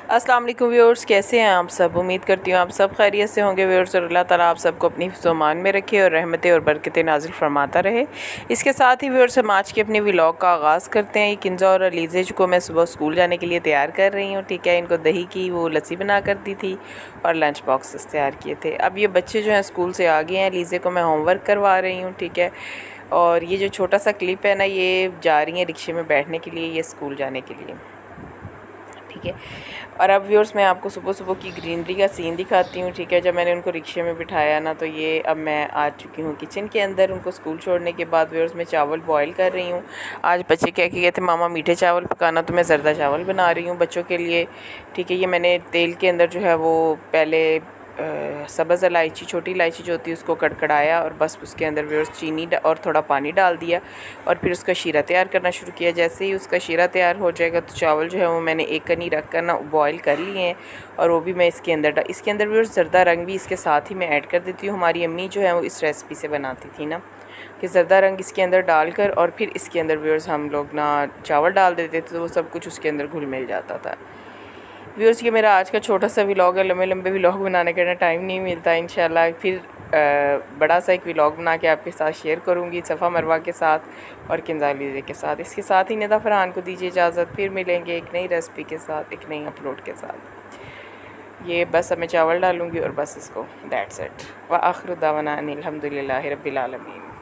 अस्सलाम वालेकुम व्यूअर्स, कैसे हैं आप सब। उम्मीद करती हूँ आप सब खैरियत से होंगे व्यूअर्स, और अल्लाह ताला आप सबको अपनी हिफ्ज़-ओ-मान में रखे और रहमतें और बरकतें नाज़िल फरमाता रहे। इसके साथ ही व्यूअर्स हम आज के अपने व्लॉग का आगाज़ करते हैं। किंजा और अलीज़े को मैं सुबह स्कूल जाने के लिए तैयार कर रही हूँ, ठीक है। इनको दही की वो लस्सी बना कर दी थी और लंच बॉक्सेस तैयार किए थे। अब ये बच्चे जो हैं स्कूल से आ गए हैं। अलीज़े को मैं होमवर्क करवा रही हूँ, ठीक है। और ये जो छोटा सा क्लिप है ना, ये जा रही है रिक्शे में बैठने के लिए, ये स्कूल जाने के लिए, ठीक है। और अब व्यूअर्स मैं आपको सुबह सुबह की ग्रीनरी का सीन दिखाती हूँ, ठीक है। जब मैंने उनको रिक्शे में बिठाया ना, तो ये अब मैं आ चुकी हूँ किचन के अंदर। उनको स्कूल छोड़ने के बाद व्यूअर्स मैं चावल बॉईल कर रही हूँ। आज बच्चे कह के गए थे मामा मीठे चावल पकाना, तो मैं ज़रदा चावल बना रही हूँ बच्चों के लिए, ठीक है। ये मैंने तेल के अंदर जो है वो पहले सब्ज़ इलायची, छोटी इलायची जो होती है उसको कड़कड़ाया और बस उसके अंदर व्यूअर्स चीनी और थोड़ा पानी डाल दिया और फिर उसका शीरा तैयार करना शुरू किया। जैसे ही उसका शीरा तैयार हो जाएगा तो चावल जो है वो मैंने एक कनी रख कर ना बॉयल कर लिए हैं और वो भी मैं इसके अंदर व्यूअर्स ज़रदा रंग भी इसके साथ ही मैं ऐड कर देती हूँ। हमारी अम्मी जो है वो इस रेसिपी से बनाती थी ना, कि ज़रदा रंग इसके अंदर डालकर और फिर इसके अंदर व्यूअर्स हम लोग ना चावल डाल देते थे, तो वो सब कुछ उसके अंदर घुल मिल जाता था। व्यूअर्स ये मेरा आज का छोटा सा व्लॉग है। लंबे लंबे व्लॉग बनाने का ना टाइम नहीं मिलता। इंशाल्लाह फिर बड़ा सा एक व्लॉग बना के आपके साथ शेयर करूँगी, सफ़ा मरवा के साथ और किंजा अलीज़े के साथ। इसके साथ ही निदा फरहान को दीजिए इजाज़त। फिर मिलेंगे एक नई रेसिपी के साथ, एक नई अपलोड के साथ। ये बस अब मैं चावल डालूँगी और बस इसको दैट्स इट। व आखिर दावाना अनिल हम्दुलिल्लाहि रब्बिल आलमीन।